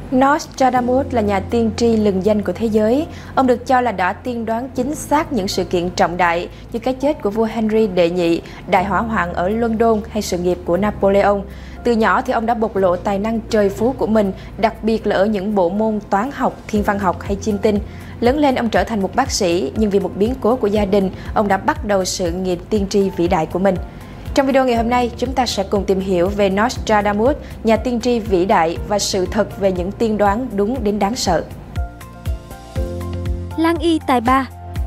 Nostradamus là nhà tiên tri lừng danh của thế giới. Ông được cho là đã tiên đoán chính xác những sự kiện trọng đại như cái chết của vua Henry đệ nhị, đại hỏa hoạn ở London hay sự nghiệp của Napoleon. Từ nhỏ thì ông đã bộc lộ tài năng trời phú của mình, đặc biệt là ở những bộ môn toán học, thiên văn học hay chiêm tinh. Lớn lên ông trở thành một bác sĩ, nhưng vì một biến cố của gia đình, ông đã bắt đầu sự nghiệp tiên tri vĩ đại của mình. Trong video ngày hôm nay, chúng ta sẽ cùng tìm hiểu về Nostradamus, nhà tiên tri vĩ đại và sự thật về những tiên đoán đúng đến đáng sợ. Lan y tài ba.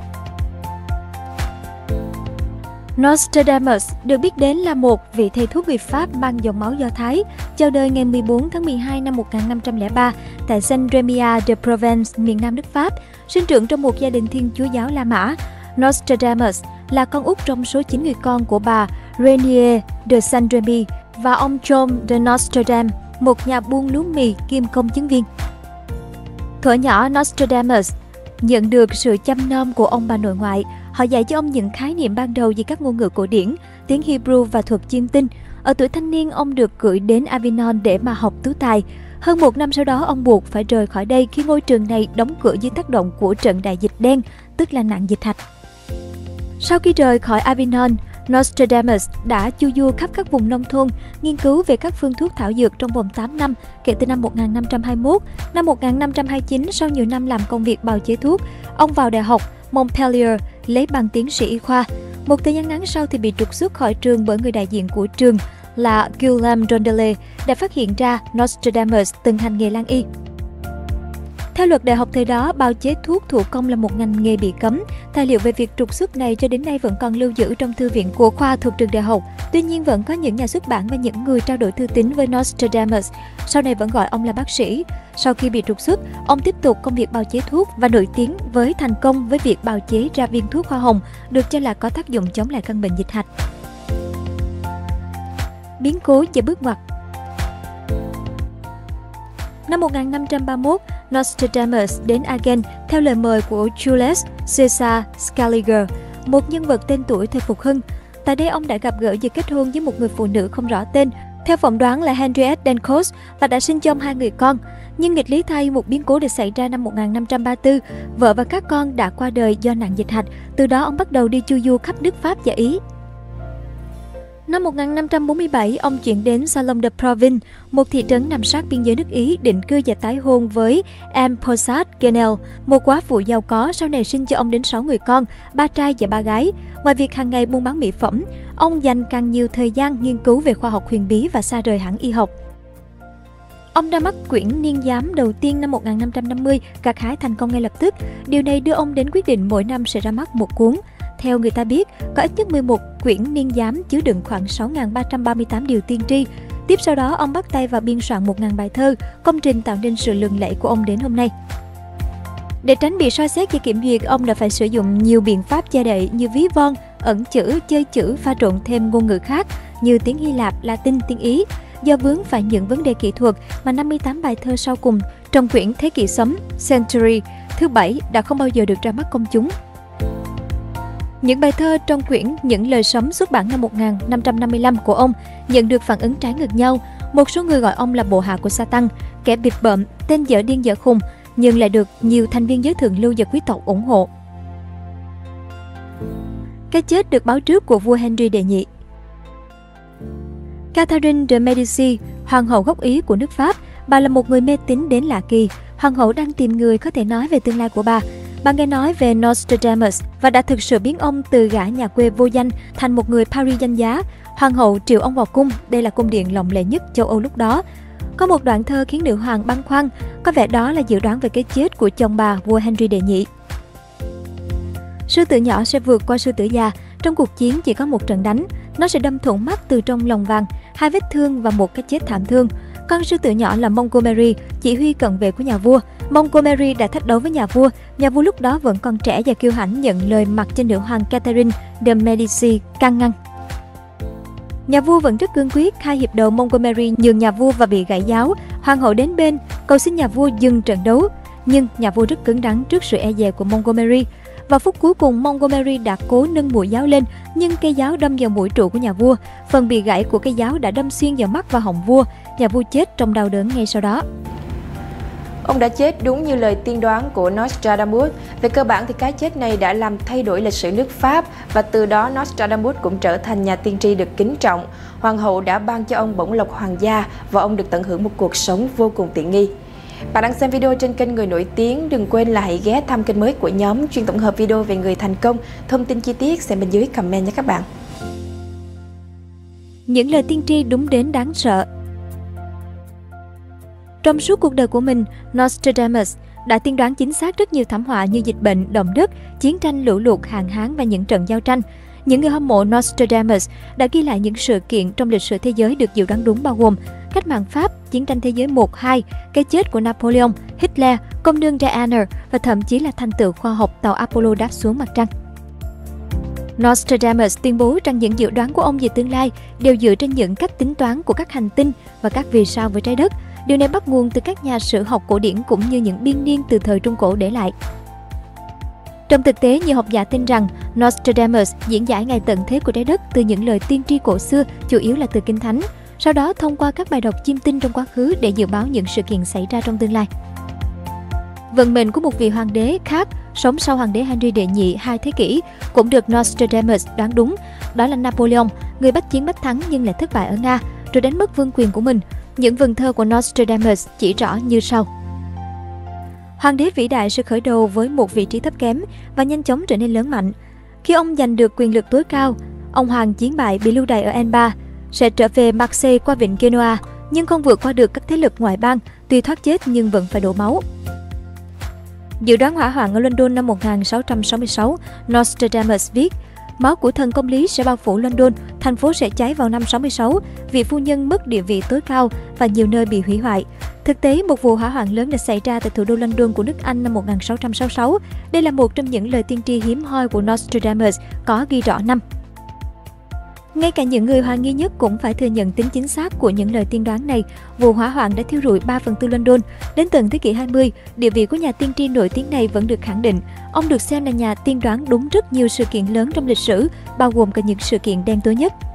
Nostradamus được biết đến là một vị thầy thuốc người Pháp mang dòng máu Do Thái, chào đời ngày 14 tháng 12 năm 1503 tại Saint-Rémy de Provence, miền Nam nước Pháp, sinh trưởng trong một gia đình Thiên Chúa giáo La Mã. Nostradamus là con út trong số 9 người con của bà Renier de Saint-Rémy và ông John de Nostradam, một nhà buôn lúa mì kiêm công chứng viên. Thuở nhỏ, Nostradamus nhận được sự chăm nom của ông bà nội ngoại. Họ dạy cho ông những khái niệm ban đầu về các ngôn ngữ cổ điển, tiếng Hebrew và thuật chiêm tinh. Ở tuổi thanh niên, ông được gửi đến Avignon để mà học tú tài. Hơn một năm sau đó, ông buộc phải rời khỏi đây khi ngôi trường này đóng cửa dưới tác động của trận đại dịch đen, tức là nạn dịch hạch. Sau khi rời khỏi Avignon, Nostradamus đã chu du khắp các vùng nông thôn, nghiên cứu về các phương thuốc thảo dược trong vòng 8 năm, kể từ năm 1521. Năm 1529, sau nhiều năm làm công việc bào chế thuốc, ông vào Đại học Montpellier lấy bằng tiến sĩ y khoa. Một thời gian ngắn sau thì bị trục xuất khỏi trường bởi người đại diện của trường là Guillaume Rondelet đã phát hiện ra Nostradamus từng hành nghề lan y. Theo luật đại học thời đó, bào chế thuốc thủ công là một ngành nghề bị cấm. Tài liệu về việc trục xuất này cho đến nay vẫn còn lưu giữ trong thư viện của khoa thuộc trường đại học. Tuy nhiên, vẫn có những nhà xuất bản và những người trao đổi thư tín với Nostradamus, sau này vẫn gọi ông là bác sĩ. Sau khi bị trục xuất, ông tiếp tục công việc bào chế thuốc và nổi tiếng với thành công với việc bào chế ra viên thuốc hoa hồng, được cho là có tác dụng chống lại căn bệnh dịch hạch. Biến cố và bước ngoặt. Năm 1531, Nostradamus đến Agen theo lời mời của Julius Caesar Scaliger, một nhân vật tên tuổi thời phục hưng. Tại đây, ông đã gặp gỡ và kết hôn với một người phụ nữ không rõ tên, theo phỏng đoán là Henriette Dencos, và đã sinh cho ông 2 người con. Nhưng nghịch lý thay, một biến cố đã xảy ra năm 1534, vợ và các con đã qua đời do nạn dịch hạch. Từ đó, ông bắt đầu đi chu du khắp nước Pháp và Ý. Năm 1547, ông chuyển đến Salon de Provence, một thị trấn nằm sát biên giới nước Ý, định cư và tái hôn với Anne Posat Genel, một quá phụ giàu có, sau này sinh cho ông đến 6 người con, 3 trai và 3 gái. Ngoài việc hàng ngày buôn bán mỹ phẩm, ông dành càng nhiều thời gian nghiên cứu về khoa học huyền bí và xa rời hẳn y học. Ông ra mắt quyển niên giám đầu tiên năm 1550, gặt hái thành công ngay lập tức. Điều này đưa ông đến quyết định mỗi năm sẽ ra mắt một cuốn. Theo người ta biết, có ít nhất 11 quyển niên giám chứa đựng khoảng 6.338 điều tiên tri. Tiếp sau đó, ông bắt tay vào biên soạn 1.000 bài thơ, công trình tạo nên sự lừng lẫy của ông đến hôm nay. Để tránh bị soi xét và kiểm duyệt, ông đã phải sử dụng nhiều biện pháp che đậy như ví von, ẩn chữ, chơi chữ, pha trộn thêm ngôn ngữ khác như tiếng Hy Lạp, Latin, tiếng Ý. Do vướng phải những vấn đề kỹ thuật mà 58 bài thơ sau cùng trong quyển Thế kỷ sấm Century thứ 7 đã không bao giờ được ra mắt công chúng. Những bài thơ trong quyển Những lời sấm xuất bản năm 1555 của ông nhận được phản ứng trái ngược nhau. Một số người gọi ông là bộ hạ của Satan, kẻ bịp bợm, tên dở điên dở khùng, nhưng lại được nhiều thành viên giới thượng lưu và quý tộc ủng hộ. Cái chết được báo trước của vua Henry đệ nhị. Catherine de Medici, hoàng hậu gốc Ý của nước Pháp, bà là một người mê tín đến lạ kỳ. Hoàng hậu đang tìm người có thể nói về tương lai của bà. Bà nghe nói về Nostradamus và đã thực sự biến ông từ gã nhà quê vô danh thành một người Paris danh giá. Hoàng hậu triệu ông vào cung, đây là cung điện lộng lẫy nhất châu Âu lúc đó. Có một đoạn thơ khiến nữ hoàng băn khoăn, có vẻ đó là dự đoán về cái chết của chồng bà, vua Henry đệ nhị. Sư tử nhỏ sẽ vượt qua sư tử già, trong cuộc chiến chỉ có một trận đánh, nó sẽ đâm thủng mắt từ trong lòng vàng, 2 vết thương và một cái chết thảm thương. Con sư tử nhỏ là Montgomery, chỉ huy cận vệ của nhà vua. Montgomery đã thách đấu với nhà vua lúc đó vẫn còn trẻ và kiêu hãnh nhận lời mặc cho nữ hoàng Catherine de Medici can ngăn. Nhà vua vẫn rất cương quyết, 2 hiệp đầu Montgomery nhường nhà vua và bị gãy giáo. Hoàng hậu đến bên, cầu xin nhà vua dừng trận đấu, nhưng nhà vua rất cứng rắn trước sự e dè của Montgomery. Vào phút cuối cùng, Montgomery đã cố nâng mũi giáo lên, nhưng cây giáo đâm vào mũi trụ của nhà vua. Phần bị gãy của cây giáo đã đâm xuyên vào mắt và họng vua. Nhà vua chết trong đau đớn ngay sau đó. Ông đã chết đúng như lời tiên đoán của Nostradamus. Về cơ bản thì cái chết này đã làm thay đổi lịch sử nước Pháp và từ đó Nostradamus cũng trở thành nhà tiên tri được kính trọng. Hoàng hậu đã ban cho ông bổng lộc hoàng gia và ông được tận hưởng một cuộc sống vô cùng tiện nghi. Bạn đang xem video trên kênh Người Nổi Tiếng, đừng quên là hãy ghé thăm kênh mới của nhóm chuyên tổng hợp video về người thành công. Thông tin chi tiết xem bên dưới comment nhé các bạn. Những lời tiên tri đúng đến đáng sợ. Trong suốt cuộc đời của mình, Nostradamus đã tiên đoán chính xác rất nhiều thảm họa như dịch bệnh, động đất, chiến tranh, lũ lụt, hạn hán và những trận giao tranh. Những người hâm mộ Nostradamus đã ghi lại những sự kiện trong lịch sử thế giới được dự đoán đúng bao gồm cách mạng Pháp, chiến tranh thế giới 1-2, cái chết của Napoleon, Hitler, công nương Diana và thậm chí là thành tựu khoa học tàu Apollo đáp xuống mặt trăng. Nostradamus tuyên bố rằng những dự đoán của ông về tương lai đều dựa trên những cách tính toán của các hành tinh và các vì sao với trái đất. Điều này bắt nguồn từ các nhà sử học cổ điển cũng như những biên niên từ thời Trung Cổ để lại. Trong thực tế, nhiều học giả tin rằng Nostradamus diễn giải ngày tận thế của trái đất từ những lời tiên tri cổ xưa, chủ yếu là từ Kinh Thánh, sau đó thông qua các bài đọc chiêm tinh trong quá khứ để dự báo những sự kiện xảy ra trong tương lai. Vận mệnh của một vị hoàng đế khác sống sau hoàng đế Henry đệ nhị 2 thế kỷ cũng được Nostradamus đoán đúng, đó là Napoleon, người bách chiến bách thắng nhưng lại thất bại ở Nga, rồi đánh mất vương quyền của mình. Những vần thơ của Nostradamus chỉ rõ như sau. Hoàng đế vĩ đại sẽ khởi đầu với một vị trí thấp kém và nhanh chóng trở nên lớn mạnh. Khi ông giành được quyền lực tối cao, ông hoàng chiến bại bị lưu đày ở Elba, sẽ trở về Marseille qua vịnh Genoa, nhưng không vượt qua được các thế lực ngoại bang, tuy thoát chết nhưng vẫn phải đổ máu. Dự đoán hỏa hoạn ở London năm 1666, Nostradamus viết, máu của thần công lý sẽ bao phủ London, thành phố sẽ cháy vào năm 66, vị phu nhân mất địa vị tối cao và nhiều nơi bị hủy hoại. Thực tế, một vụ hỏa hoạn lớn đã xảy ra tại thủ đô London của nước Anh năm 1666. Đây là một trong những lời tiên tri hiếm hoi của Nostradamus có ghi rõ năm. Ngay cả những người hoài nghi nhất cũng phải thừa nhận tính chính xác của những lời tiên đoán này. Vụ hỏa hoạn đã thiêu rụi 3/4 London. Đến tận thế kỷ 20, địa vị của nhà tiên tri nổi tiếng này vẫn được khẳng định. Ông được xem là nhà tiên đoán đúng rất nhiều sự kiện lớn trong lịch sử, bao gồm cả những sự kiện đen tối nhất.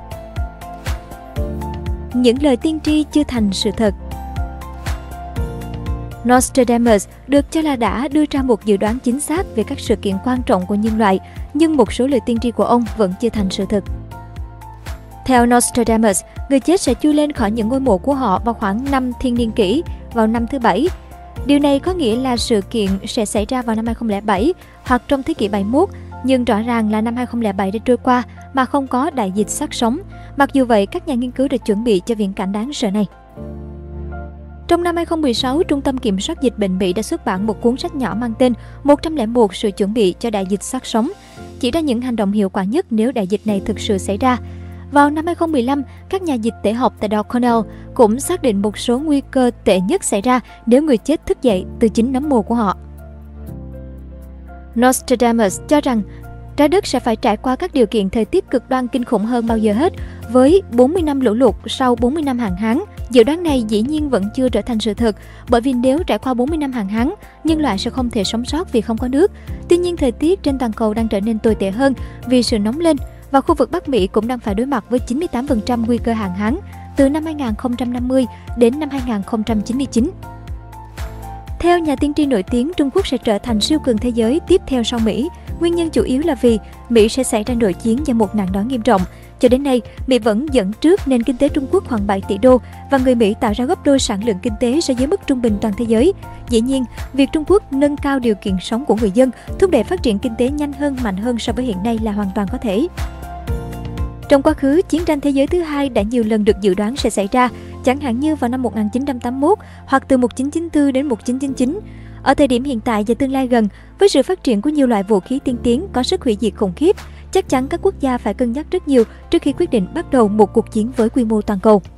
Những lời tiên tri chưa thành sự thật. Nostradamus được cho là đã đưa ra một dự đoán chính xác về các sự kiện quan trọng của nhân loại, nhưng một số lời tiên tri của ông vẫn chưa thành sự thật. Theo Nostradamus, người chết sẽ chui lên khỏi những ngôi mộ của họ vào khoảng năm Thiên niên kỷ, vào năm thứ 7. Điều này có nghĩa là sự kiện sẽ xảy ra vào năm 2007 hoặc trong thế kỷ 71, nhưng rõ ràng là năm 2007 đã trôi qua mà không có đại dịch xác sống. Mặc dù vậy, các nhà nghiên cứu đã chuẩn bị cho viễn cảnh đáng sợ này. Trong năm 2016, Trung tâm Kiểm soát Dịch bệnh Mỹ đã xuất bản một cuốn sách nhỏ mang tên 101 sự chuẩn bị cho đại dịch xác sống, chỉ ra những hành động hiệu quả nhất nếu đại dịch này thực sự xảy ra. Vào năm 2015, các nhà dịch tễ học tại Đại học Cornell cũng xác định một số nguy cơ tệ nhất xảy ra nếu người chết thức dậy từ chính nấm mồ của họ. Nostradamus cho rằng trái đất sẽ phải trải qua các điều kiện thời tiết cực đoan kinh khủng hơn bao giờ hết, với 40 năm lũ lụt sau 40 năm hạn hán. Dự đoán này dĩ nhiên vẫn chưa trở thành sự thật, bởi vì nếu trải qua 40 năm hạn hán, nhân loại sẽ không thể sống sót vì không có nước. Tuy nhiên, thời tiết trên toàn cầu đang trở nên tồi tệ hơn vì sự nóng lên, và khu vực Bắc Mỹ cũng đang phải đối mặt với 98% nguy cơ hạn hán từ năm 2050 đến năm 2099. Theo nhà tiên tri nổi tiếng, Trung Quốc sẽ trở thành siêu cường thế giới tiếp theo sau Mỹ. Nguyên nhân chủ yếu là vì Mỹ sẽ xảy ra nội chiến do một nạn đói nghiêm trọng. Cho đến nay, Mỹ vẫn dẫn trước nền kinh tế Trung Quốc khoảng 7 tỷ đô và người Mỹ tạo ra gấp đôi sản lượng kinh tế so với mức trung bình toàn thế giới. Dĩ nhiên, việc Trung Quốc nâng cao điều kiện sống của người dân, thúc đẩy phát triển kinh tế nhanh hơn, mạnh hơn so với hiện nay là hoàn toàn có thể. Trong quá khứ, chiến tranh thế giới thứ hai đã nhiều lần được dự đoán sẽ xảy ra, chẳng hạn như vào năm 1981 hoặc từ 1994 đến 1999. Ở thời điểm hiện tại và tương lai gần, với sự phát triển của nhiều loại vũ khí tiên tiến có sức hủy diệt khủng khiếp, chắc chắn các quốc gia phải cân nhắc rất nhiều trước khi quyết định bắt đầu một cuộc chiến với quy mô toàn cầu.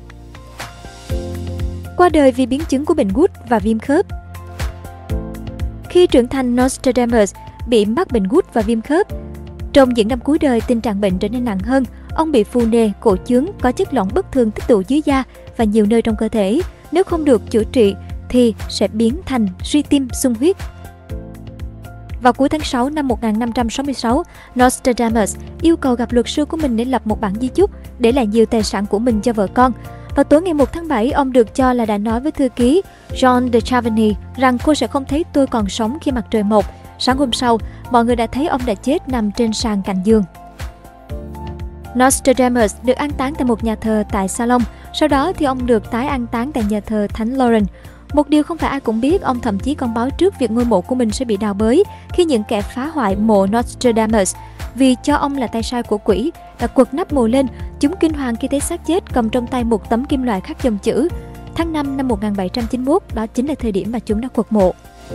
Qua đời vì biến chứng của bệnh gút và viêm khớp. Khi trưởng thành, Nostradamus bị mắc bệnh gút và viêm khớp. Trong những năm cuối đời, tình trạng bệnh trở nên nặng hơn. Ông bị phù nề, cổ chướng, có chất lỏng bất thường tích tụ dưới da và nhiều nơi trong cơ thể. Nếu không được chữa trị thì sẽ biến thành suy tim, xung huyết. Vào cuối tháng 6 năm 1566, Nostradamus yêu cầu gặp luật sư của mình để lập một bản di chúc, để lại nhiều tài sản của mình cho vợ con. Vào tối ngày 1 tháng 7, ông được cho là đã nói với thư ký John de Chavannes rằng cô sẽ không thấy tôi còn sống khi mặt trời mọc. Sáng hôm sau, mọi người đã thấy ông đã chết nằm trên sàn cạnh giường. Nostradamus được an táng tại một nhà thờ tại Salon, sau đó thì ông được tái an táng tại nhà thờ Thánh Laurent. Một điều không phải ai cũng biết, ông thậm chí còn báo trước việc ngôi mộ của mình sẽ bị đào bới khi những kẻ phá hoại mộ Nostradamus, vì cho ông là tay sai của quỷ, đã quật nắp mộ lên. Chúng kinh hoàng khi thấy xác chết cầm trong tay một tấm kim loại khắc dòng chữ. Tháng 5 năm 1791, đó chính là thời điểm mà chúng đã quật mộ.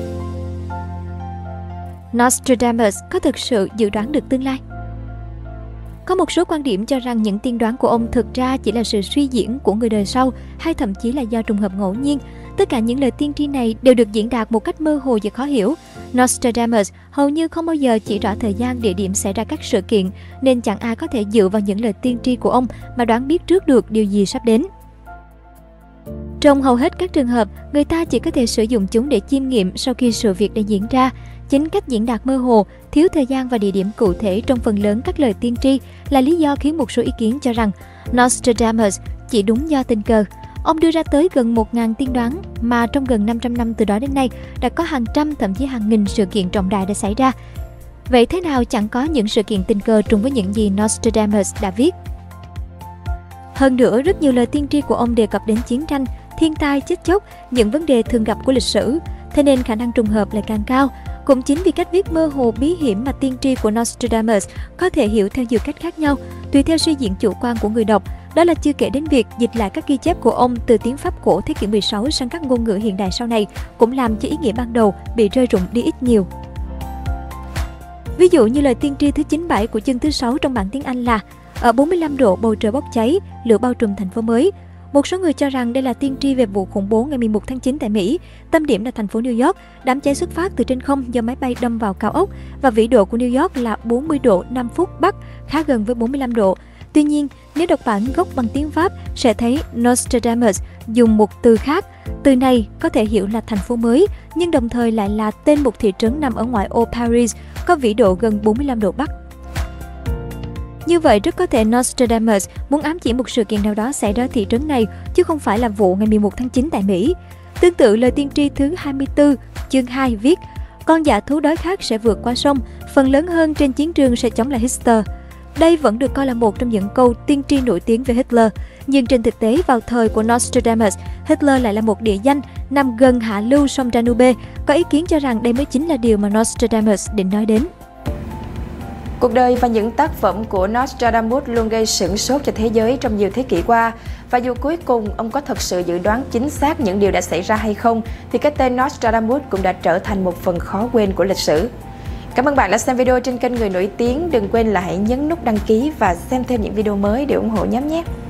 Nostradamus có thực sự dự đoán được tương lai? Có một số quan điểm cho rằng những tiên đoán của ông thực ra chỉ là sự suy diễn của người đời sau, hay thậm chí là do trùng hợp ngẫu nhiên. Tất cả những lời tiên tri này đều được diễn đạt một cách mơ hồ và khó hiểu. Nostradamus hầu như không bao giờ chỉ rõ thời gian, địa điểm xảy ra các sự kiện, nên chẳng ai có thể dựa vào những lời tiên tri của ông mà đoán biết trước được điều gì sắp đến. Trong hầu hết các trường hợp, người ta chỉ có thể sử dụng chúng để chiêm nghiệm sau khi sự việc đã diễn ra. Chính cách diễn đạt mơ hồ, thiếu thời gian và địa điểm cụ thể trong phần lớn các lời tiên tri là lý do khiến một số ý kiến cho rằng Nostradamus chỉ đúng do tình cờ. Ông đưa ra tới gần 1.000 tiên đoán, mà trong gần 500 năm từ đó đến nay đã có hàng trăm thậm chí hàng nghìn sự kiện trọng đại đã xảy ra. Vậy thế nào chẳng có những sự kiện tình cờ trùng với những gì Nostradamus đã viết? Hơn nữa, rất nhiều lời tiên tri của ông đề cập đến chiến tranh, thiên tai, chết chóc, những vấn đề thường gặp của lịch sử, thế nên khả năng trùng hợp lại càng cao. Cũng chính vì cách viết mơ hồ bí hiểm mà tiên tri của Nostradamus có thể hiểu theo nhiều cách khác nhau, tùy theo suy diễn chủ quan của người đọc. Đó là chưa kể đến việc dịch lại các ghi chép của ông từ tiếng Pháp cổ thế kỷ 16 sang các ngôn ngữ hiện đại sau này cũng làm cho ý nghĩa ban đầu bị rơi rụng đi ít nhiều. Ví dụ như lời tiên tri thứ 97 của chương thứ 6 trong bản tiếng Anh là: ở 45 độ bầu trời bốc cháy, lửa bao trùm thành phố mới. Một số người cho rằng đây là tiên tri về vụ khủng bố ngày 11 tháng 9 tại Mỹ. Tâm điểm là thành phố New York, đám cháy xuất phát từ trên không do máy bay đâm vào cao ốc và vĩ độ của New York là 40 độ 5 phút Bắc, khá gần với 45 độ. Tuy nhiên, nếu đọc bản gốc bằng tiếng Pháp sẽ thấy Nostradamus dùng một từ khác. Từ này có thể hiểu là thành phố mới, nhưng đồng thời lại là tên một thị trấn nằm ở ngoại ô Paris, có vĩ độ gần 45 độ Bắc. Như vậy, rất có thể Nostradamus muốn ám chỉ một sự kiện nào đó xảy ra ở thị trấn này, chứ không phải là vụ ngày 11 tháng 9 tại Mỹ. Tương tự, lời tiên tri thứ 24, chương 2 viết: con dã thú đói khát sẽ vượt qua sông, phần lớn hơn trên chiến trường sẽ chống lại Hitler. Đây vẫn được coi là một trong những câu tiên tri nổi tiếng về Hitler. Nhưng trên thực tế, vào thời của Nostradamus, Hitler lại là một địa danh nằm gần hạ lưu sông Danube. Có ý kiến cho rằng đây mới chính là điều mà Nostradamus định nói đến. Cuộc đời và những tác phẩm của Nostradamus luôn gây sửng sốt cho thế giới trong nhiều thế kỷ qua. Và dù cuối cùng ông có thật sự dự đoán chính xác những điều đã xảy ra hay không, thì cái tên Nostradamus cũng đã trở thành một phần khó quên của lịch sử. Cảm ơn bạn đã xem video trên kênh Người Nổi Tiếng. Đừng quên là hãy nhấn nút đăng ký và xem thêm những video mới để ủng hộ nhóm nhé!